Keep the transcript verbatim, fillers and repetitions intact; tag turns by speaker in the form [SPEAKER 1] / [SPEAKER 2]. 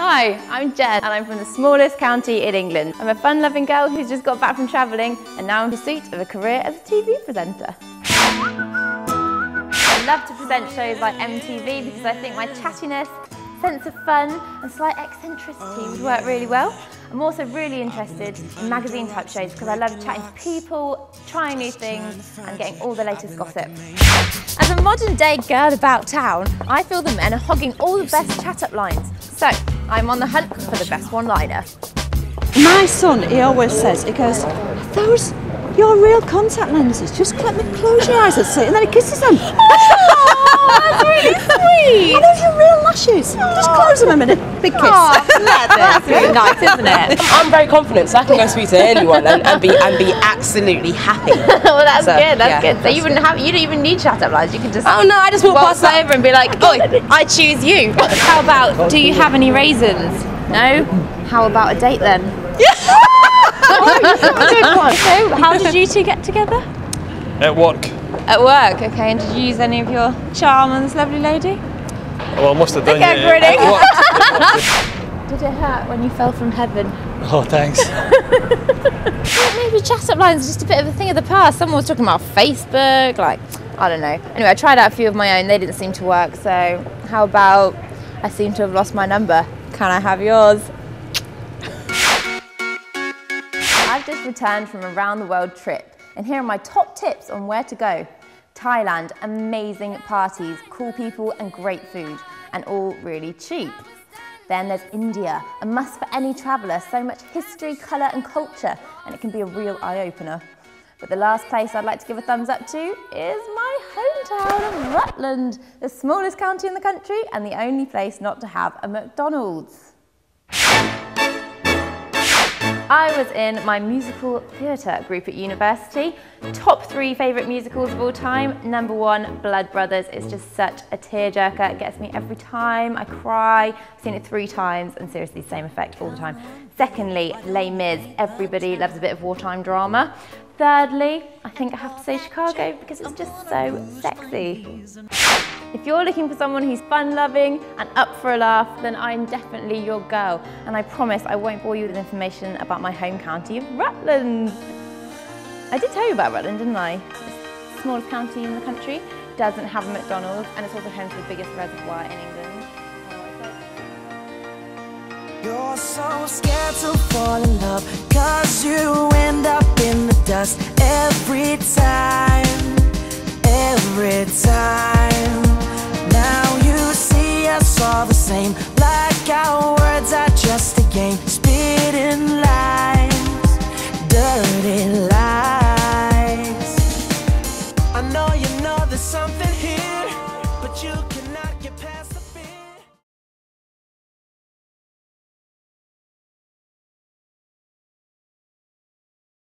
[SPEAKER 1] Hi, I'm Jen and I'm from the smallest county in England. I'm a fun-loving girl who's just got back from travelling and now in pursuit of a career as a T V presenter. I love to present shows like M T V because I think my chattiness, sense of fun and slight eccentricity would work really well. I'm also really interested in magazine type shows because I love chatting to people, trying new things and getting all the latest gossip. As a modern day girl about town, I feel the men are hogging all the best chat-up lines. So, I'm on the hunt for the best one-liner.
[SPEAKER 2] My son, he always says, he goes, those, your real contact lenses, just let me close your eyes and see, and then he kisses them.
[SPEAKER 1] Oh, that's really sweet.
[SPEAKER 2] And those are real lashes. Just close them a minute, big kiss.
[SPEAKER 1] Oh, that's really nice, isn't it?
[SPEAKER 3] I'm very confident, so I can go speak to anyone and, and be and be absolutely happy.
[SPEAKER 1] Well, that's
[SPEAKER 3] So,
[SPEAKER 1] good. That's
[SPEAKER 3] yeah,
[SPEAKER 1] good. So
[SPEAKER 3] that's
[SPEAKER 1] you wouldn't have, you don't even need chat-up lines. You can just
[SPEAKER 3] Oh no, I just walk
[SPEAKER 1] walk
[SPEAKER 3] past that.
[SPEAKER 1] over and be like, "Oi, I choose you." How about, do you have any raisins? No. How about a date then? Good one. So, how did you two get together?
[SPEAKER 4] At work.
[SPEAKER 1] At work, okay. And did you use any of your charm on this lovely lady?
[SPEAKER 4] Well, I must have done
[SPEAKER 1] Okay,
[SPEAKER 4] it.
[SPEAKER 1] grinning.
[SPEAKER 4] At work.
[SPEAKER 1] Did it hurt when you fell from heaven?
[SPEAKER 4] Oh, thanks.
[SPEAKER 1] Well, maybe chat-up lines are just a bit of a thing of the past. Someone was talking about Facebook, like, I don't know. Anyway, I tried out a few of my own. They didn't seem to work. So how about I seem to have lost my number. Can I have yours? I've just returned from a round the world trip and here are my top tips on where to go. Thailand, amazing parties, cool people and great food, and all really cheap. Then there's India, a must for any traveller, so much history, colour and culture, and it can be a real eye-opener. But the last place I'd like to give a thumbs up to is my hometown of Rutland, the smallest county in the country and the only place not to have a McDonald's. I was in my musical theatre group at university. Top three favourite musicals of all time. Number one, Blood Brothers. It's just such a tearjerker. It gets me every time. I cry. I've seen it three times and seriously, same effect all the time. Secondly, Les Mis. Everybody loves a bit of wartime drama. Thirdly, I think I have to say Chicago because it's just so sexy. If you're looking for someone who's fun-loving and up for a laugh, then I'm definitely your girl. And I promise I won't bore you with information about my home county of Rutland. I did tell you about Rutland, didn't I? It's the smallest county in the country, doesn't have a McDonald's, and it's also home to the biggest reservoir in England.
[SPEAKER 5] You're so scared to fall in love, 'cause you end up in the dust every time, every time. Now you see us all the same, like our words are just a game, spitting lies, dirty lies. I know you know there's something here, but you